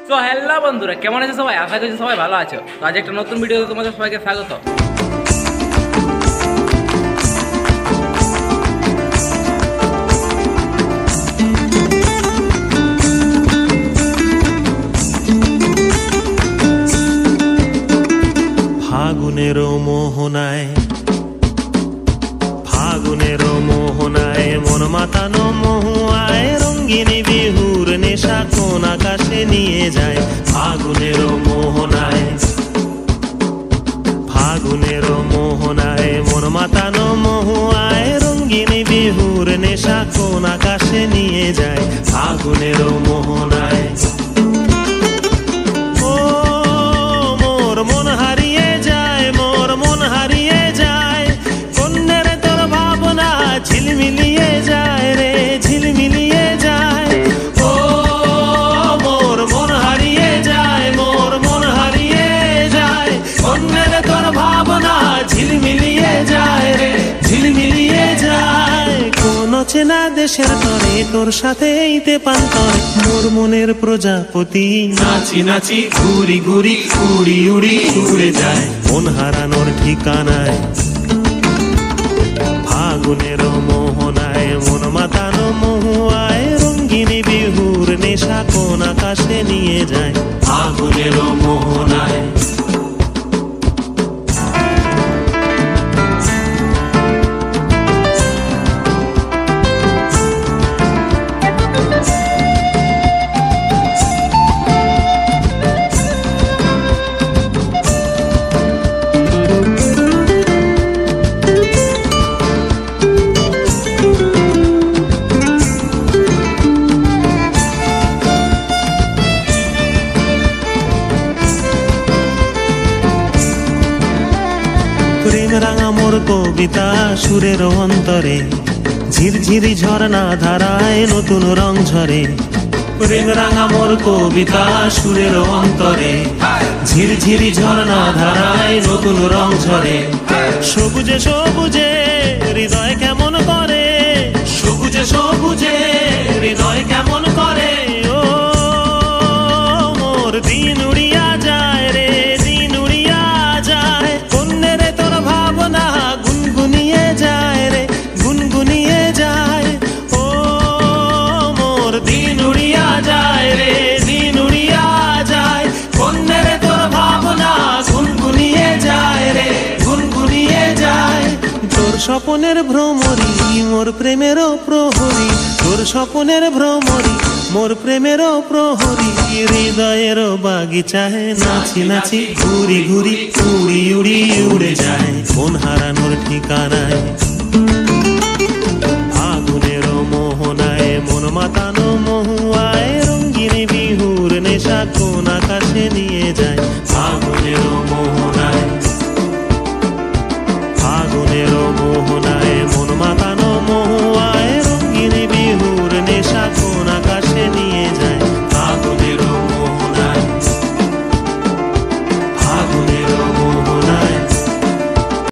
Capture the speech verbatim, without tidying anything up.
So hello বন্ধুরা, কেমন আছে সবাই? আশা করছি সবাই ভালো আছো। তো আজ একটা নতুন ভিডিওতে তোমাদের সবাইকে স্বাগত। ফাগুনের মোহনায় ফাগুনের মোহনায় মন মাতানো মহুয়ায় রঙ্গিনী বিহুর নেশা কোন আকাশে নিয়ে যায়। ফাগুনের মোহনায় ফাগুনের মোহনায় মন মাতানো মহুয়ায় রঙ্গিনী বিহুর নেশা কোন আকাশে নিয়ে যায়। ফাগুনের মোহনায় ও মোর মন হারিয়ে যায়, মোর মন হারিয়ে যায়, কন্যের তোর ভাবনা ঝিলমিলিয়ে যায় রে, ঝিলমিলিয়ে যায়। ও মোর মন হারিয়ে যায়, মোর মন হারিয়ে যায়, কন্যের তোর ভাবনা ঝিলমিলিয়ে যায় রে, ঝিলমিলিয়ে যায়। কোন চেনা দেশের তরে তোর সাথে ইতে পান্তরে মোর মনের প্রজাপতি নাচি নাচি ঘুরি ঘুরি উড়ি উড়ি উড়ে যায় মন হারানোর ঠিকানায়। ফাগুনের মোহনায় মন মাতানো মহুয়ায় রঙ্গিনী বিহুর নেশা কোন আকাশে নিয়ে যায়। ফাগুনের মোহনায় প্রেম রাঙা মোর কবিতা সুরের অন্তরে ঝিরঝিরি ঝর্ণা ধারায় নতুন রং ঝরে। প্রেম রাঙা মোর কবিতা সুরের অন্তরে ঝিরঝিরি ঝর্ণা ধারায় নতুন রং ঝরে। সবুজে সবুজে হৃদয় কেমন করে, সবুজে সবুজে হৃদয় কেমন করে। ও মোর দিন উড়িয়া যায় রে, দিন উড়িয়া যায়, কন্যের তোর ভাবনা গুনগুনিয়ে যায় রে, গুনগুনিয়ে যায়। ও মোর দিন উড়িয়া যায় রে, দিন উড়িয়া যায়, কন্যের তোর ভাবনা গুনগুনিয়ে যায় রে, গুনগুনিয়ে যায়। তোর স্বপনের ভ্রমরি মোর প্রেমেরও প্রহরী, তোর স্বপনের ভ্রমরি মোর প্রেমেরও প্রহরী। হৃদয়ের বাগিচায় নাচি নাচি ঘুরি ঘুরি উড়ি উড়ি উড়ে যায় মন হারানোর ঠিকানায়।